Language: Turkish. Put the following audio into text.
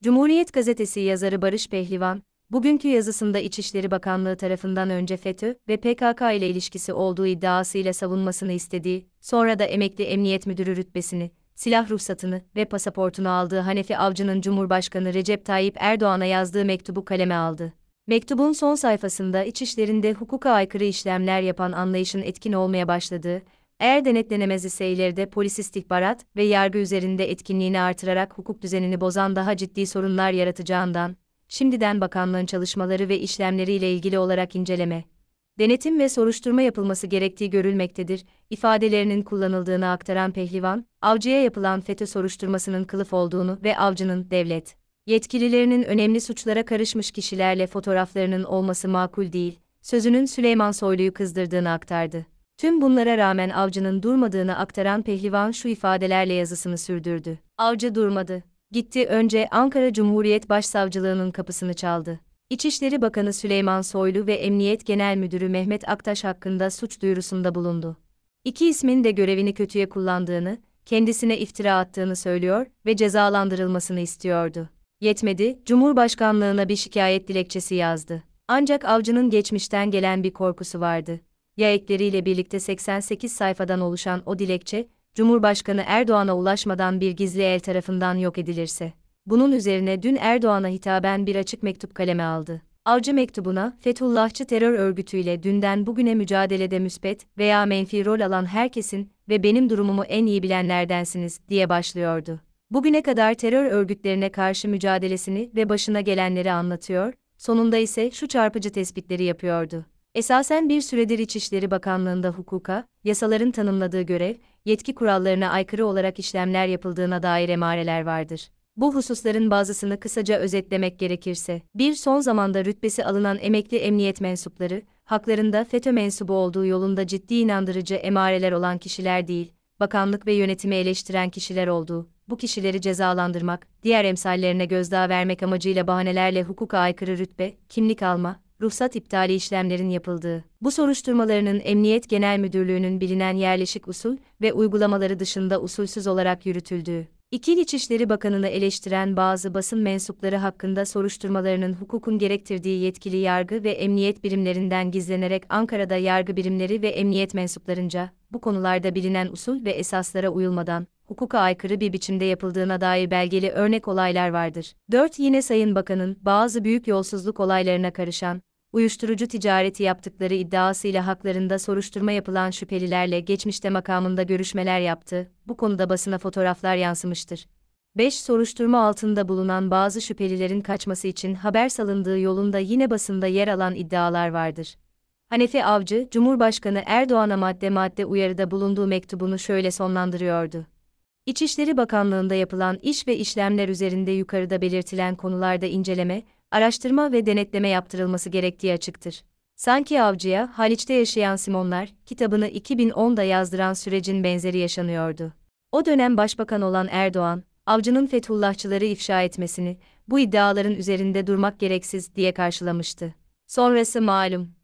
Cumhuriyet Gazetesi yazarı Barış Pehlivan, bugünkü yazısında İçişleri Bakanlığı tarafından önce FETÖ ve PKK ile ilişkisi olduğu iddiasıyla savunmasını istediği, sonra da emekli emniyet müdürü rütbesini, silah ruhsatını ve pasaportunu aldığı Hanefi Avcı'nın Cumhurbaşkanı Recep Tayyip Erdoğan'a yazdığı mektubu kaleme aldı. Mektubun son sayfasında içişlerinde hukuka aykırı işlemler yapan anlayışın etkin olmaya başladığı, eğer denetlenemez ise ileride polis istihbarat ve yargı üzerinde etkinliğini artırarak hukuk düzenini bozan daha ciddi sorunlar yaratacağından, şimdiden bakanlığın çalışmaları ve işlemleriyle ilgili olarak inceleme, denetim ve soruşturma yapılması gerektiği görülmektedir, ifadelerinin kullanıldığını aktaran Pehlivan, Avcı'ya yapılan FETÖ soruşturmasının kılıf olduğunu ve Avcı'nın devlet yetkililerinin önemli suçlara karışmış kişilerle fotoğraflarının olması makul değil, sözünün Süleyman Soylu'yu kızdırdığını aktardı. Tüm bunlara rağmen Avcı'nın durmadığını aktaran Pehlivan şu ifadelerle yazısını sürdürdü. Avcı durmadı. Gitti önce Ankara Cumhuriyet Başsavcılığı'nın kapısını çaldı. İçişleri Bakanı Süleyman Soylu ve Emniyet Genel Müdürü Mehmet Aktaş hakkında suç duyurusunda bulundu. İki ismin de görevini kötüye kullandığını, kendisine iftira attığını söylüyor ve cezalandırılmasını istiyordu. Yetmedi, Cumhurbaşkanlığına bir şikayet dilekçesi yazdı. Ancak Avcı'nın geçmişten gelen bir korkusu vardı. Ya ekleriyle birlikte 88 sayfadan oluşan o dilekçe, Cumhurbaşkanı Erdoğan'a ulaşmadan bir gizli el tarafından yok edilirse. Bunun üzerine dün Erdoğan'a hitaben bir açık mektup kaleme aldı. Avcı mektubuna, Fethullahçı terör örgütüyle dünden bugüne mücadelede müspet veya menfi rol alan herkesin ve benim durumumu en iyi bilenlerdensiniz diye başlıyordu. Bugüne kadar terör örgütlerine karşı mücadelesini ve başına gelenleri anlatıyor, sonunda ise şu çarpıcı tespitleri yapıyordu. Esasen bir süredir İçişleri Bakanlığı'nda hukuka, yasaların tanımladığı görev, yetki kurallarına aykırı olarak işlemler yapıldığına dair emareler vardır. Bu hususların bazısını kısaca özetlemek gerekirse, son zamanda rütbesi alınan emekli emniyet mensupları, haklarında FETÖ mensubu olduğu yolunda ciddi inandırıcı emareler olan kişiler değil, bakanlık ve yönetimi eleştiren kişiler olduğu, bu kişileri cezalandırmak, diğer emsallerine gözdağı vermek amacıyla bahanelerle hukuka aykırı rütbe, kimlik alma, ruhsat iptali işlemlerin yapıldığı, bu soruşturmalarının Emniyet Genel Müdürlüğü'nün bilinen yerleşik usul ve uygulamaları dışında usulsüz olarak yürütüldüğü, İçişleri Bakanı'nı eleştiren bazı basın mensupları hakkında soruşturmalarının hukukun gerektirdiği yetkili yargı ve emniyet birimlerinden gizlenerek Ankara'da yargı birimleri ve emniyet mensuplarınca, bu konularda bilinen usul ve esaslara uyulmadan, hukuka aykırı bir biçimde yapıldığına dair belgeli örnek olaylar vardır. 4. Yine Sayın Bakan'ın bazı büyük yolsuzluk olaylarına karışan, uyuşturucu ticareti yaptıkları iddiasıyla haklarında soruşturma yapılan şüphelilerle geçmişte makamında görüşmeler yaptı, bu konuda basına fotoğraflar yansımıştır. 5. Soruşturma altında bulunan bazı şüphelilerin kaçması için haber salındığı yolunda yine basında yer alan iddialar vardır. Hanefi Avcı, Cumhurbaşkanı Erdoğan'a madde madde uyarıda bulunduğu mektubunu şöyle sonlandırıyordu. İçişleri Bakanlığı'nda yapılan iş ve işlemler üzerinde yukarıda belirtilen konularda inceleme, araştırma ve denetleme yaptırılması gerektiği açıktır. Sanki Avcı'ya Haliç'te yaşayan Simonlar kitabını 2010'da yazdıran sürecin benzeri yaşanıyordu. O dönem başbakan olan Erdoğan, Avcı'nın Fethullahçıları ifşa etmesini, bu iddiaların üzerinde durmak gereksiz diye karşılamıştı. Sonrası malum.